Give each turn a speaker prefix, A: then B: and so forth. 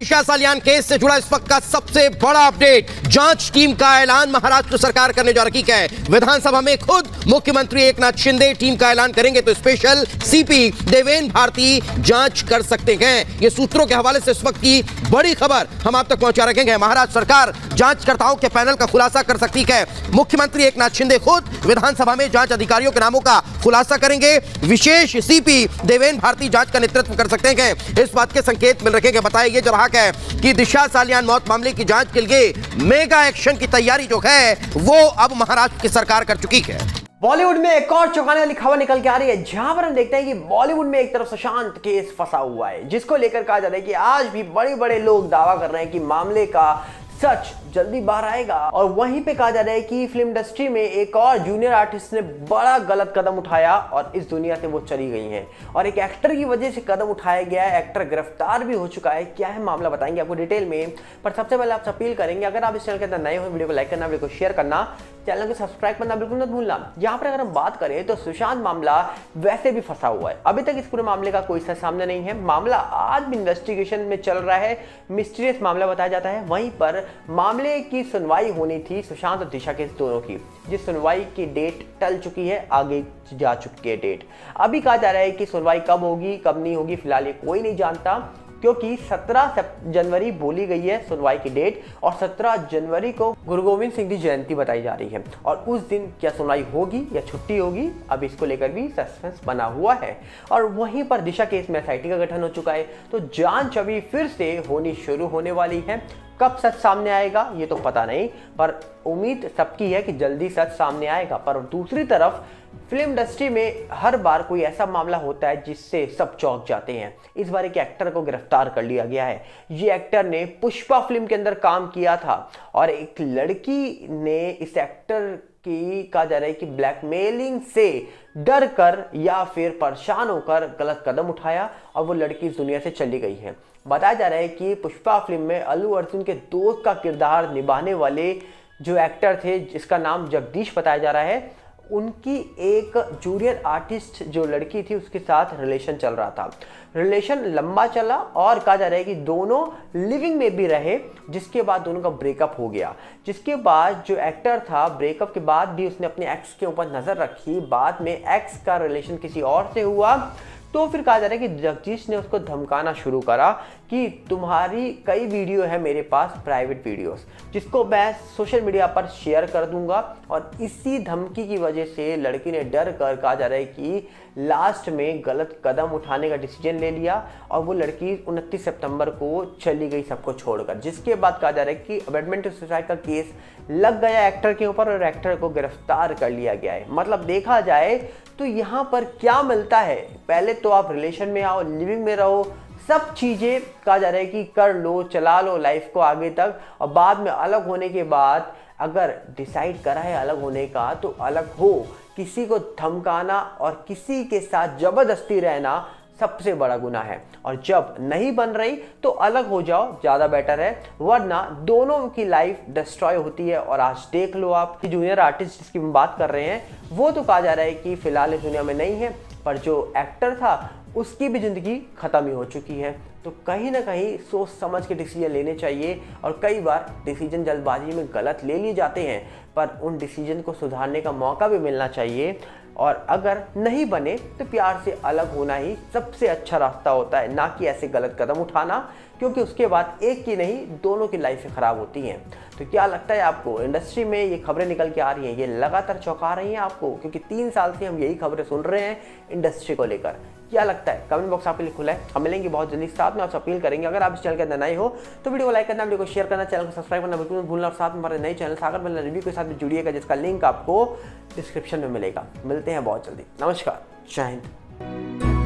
A: दिशा Salian case से जुड़ा इस वक्त का सबसे बड़ा अपडेट, जांच टीम का ऐलान महाराष्ट्र सरकार करने जा रही है। विधानसभा में खुद मुख्यमंत्री एकनाथ शिंदे टीम का ऐलान करेंगे तो स्पेशल सीपी देवेन भारती जांच कर सकते हैं। ये सूत्रों के हवाले से इस वक्त की बड़ी खबर हम आप तक पहुंचा रखेंगे। महाराष्ट्र सरकार जांचकर्ताओं के पैनल का खुलासा कर सकती है। मुख्यमंत्री एकनाथ शिंदे खुद विधानसभा में जांच अधिकारियों के नामों का खुलासा करेंगे। विशेष सीपी देवेन भारती जांच का नेतृत्व कर सकते हैं। इस बात के संकेत मिल रहे हैं। बताया यह जा रहा है कि दिशा सालियान मौत मामले की जांच के लिए मेगा एक्शन की तैयारी जो है वो अब महाराष्ट्र की सरकार कर चुकी है।
B: बॉलीवुड में एक और चौंकाने वाली खबर निकल के आ रही है, जहां पर हम देखते हैं कि बॉलीवुड में एक तरफ सुशांत केस फंसा हुआ है, जिसको लेकर कहा जा रहा है कि आज भी बड़े बड़े लोग दावा कर रहे हैं कि मामले का सच जल्दी बाहर आएगा। और वहीं पे कहा जा रहा है कि फिल्म इंडस्ट्री में एक और जूनियर आर्टिस्ट ने बड़ा गलत कदम उठाया और इस दुनिया से वो चली गई हैं और एक एक्टर की वजह से कदम उठाया गया है। एक्टर गिरफ्तार भी हो चुका है। क्या है मामला बताएंगे आपको डिटेल में, पर सबसे पहले आपसे अपील करेंगे अगर आप इस चैनल के अंदर नए हो वीडियो को लाइक करना, वीडियो को शेयर करना, चैनल को सब्सक्राइब करना बिल्कुल मत भूलना। यहाँ पर अगर हम बात करें तो सुशांत मामला वैसे भी फंसा हुआ है। अभी तक इस पूरे मामले का कोई सच सामने नहीं है। मामला आज भी इन्वेस्टिगेशन में चल रहा है, मिस्टीरियस मामला बताया जाता है। वहीं पर मामले की सुनवाई होनी थी सुशांत और दिशा के दोनों की, जिस सुनवाई की डेट टल चुकी है, आगे जा चुकी है डेट। अभी कहा जा रहा है कि सुनवाई कब होगी कब नहीं होगी फिलहाल ये कोई नहीं जानता, क्योंकि 17 जनवरी बोली गई है सुनवाई की डेट और 17 जनवरी को गुरु गोविंद सिंह की जयंती बताई जा रही है। और उस दिन क्या सुनवाई होगी या छुट्टी होगी, अब इसको लेकर भी सस्पेंस बना हुआ है। और वहीं पर दिशा केस में एसआईटी का गठन हो चुका है, तो जांच अभी फिर से होनी शुरू होने वाली है। कब सच सामने आएगा ये तो पता नहीं, पर उम्मीद सबकी है कि जल्दी सच सामने आएगा। पर दूसरी तरफ फिल्म इंडस्ट्री में हर बार कोई ऐसा मामला होता है जिससे सब चौंक जाते हैं। इस बार एक एक्टर को गिरफ्तार कर लिया गया है। ये एक्टर ने पुष्पा फिल्म के अंदर काम किया था और एक लड़की ने इस एक्टर की कहा जा रहा है कि ब्लैकमेलिंग से डर कर या फिर परेशान होकर गलत कदम उठाया और वो लड़की इस दुनिया से चली गई है। बताया जा रहा है कि पुष्पा फिल्म में अल्लू अर्जुन के दोस्त का किरदार निभाने वाले जो एक्टर थे, जिसका नाम जगदीश बताया जा रहा है, उनकी एक जूनियर आर्टिस्ट जो लड़की थी उसके साथ रिलेशन चल रहा था। रिलेशन लंबा चला और कहा जा रहा है कि दोनों लिविंग में भी रहे, जिसके बाद दोनों का ब्रेकअप हो गया। जिसके बाद जो एक्टर था ब्रेकअप के बाद भी उसने अपने एक्स के ऊपर नजर रखी। बाद में एक्स का रिलेशन किसी और से हुआ तो फिर कहा जा रहा है कि जगदीश ने उसको धमकाना शुरू करा कि तुम्हारी कई वीडियो है मेरे पास, प्राइवेट वीडियोस, जिसको मैं सोशल मीडिया पर शेयर कर दूंगा। और इसी धमकी की वजह से लड़की ने डर कर कहा जा रहा है कि लास्ट में गलत कदम उठाने का डिसीजन ले लिया और वो लड़की 29 सितंबर को चली गई सबको छोड़कर। जिसके बाद कहा जा रहा है कि अबैंडनमेंट टू सुसाइड का केस लग गया एक्टर के ऊपर और एक्टर को गिरफ्तार कर लिया गया है। मतलब देखा जाए तो यहाँ पर क्या मिलता है, पहले तो आप रिलेशन में आओ, लिविंग में रहो, सब चीजें कहा जा रहा है कि कर लो, चला लो लाइफ को आगे तक, और बाद में अलग होने के बाद अगर डिसाइड करा है अलग होने का तो अलग हो। किसी को धमकाना और किसी के साथ जबरदस्ती रहना सबसे बड़ा गुनाह है, और जब नहीं बन रही तो अलग हो जाओ, ज्यादा बेटर है, वरना दोनों की लाइफ डिस्ट्रॉय होती है। और आज देख लो आप कि जूनियर आर्टिस्ट जिसकी हम बात कर रहे हैं वो तो कहा जा रहा है कि फिलहाल इस दुनिया में नहीं है, पर जो एक्टर था उसकी भी जिंदगी खत्म ही हो चुकी है। तो कहीं ना कहीं सोच समझ के डिसीजन लेने चाहिए, और कई बार डिसीजन जल्दबाजी में गलत ले लिए जाते हैं, पर उन डिसीजन को सुधारने का मौका भी मिलना चाहिए। और अगर नहीं बने तो प्यार से अलग होना ही सबसे अच्छा रास्ता होता है, ना कि ऐसे गलत कदम उठाना, क्योंकि उसके बाद एक की नहीं दोनों की लाइफें खराब होती हैं। तो क्या लगता है आपको, इंडस्ट्री में ये खबरें निकल के आ रही हैं, ये लगातार चौंका रही हैं आपको? क्योंकि 3 साल से हम यही खबरें सुन रहे हैं इंडस्ट्री को लेकर। क्या लगता है? कमेंट बॉक्स आपके लिए खुला है, हम मिलेंगे बहुत जल्दी। साथ में आपसे अपील करेंगे अगर आप इस चैनल के अंदर नए हो तो वीडियो को लाइक करना, वीडियो को शेयर करना, चैनल को सब्सक्राइब करना बिल्कुल मत भूलना, और साथ में हमारे नए चैनल सागर मिलना रिव्यू के साथ भी जुड़िएगा, जिसका लिंक आपको डिस्क्रिप्शन में मिलेगा। मिलते हैं बहुत जल्दी। नमस्कार, जय हिंद।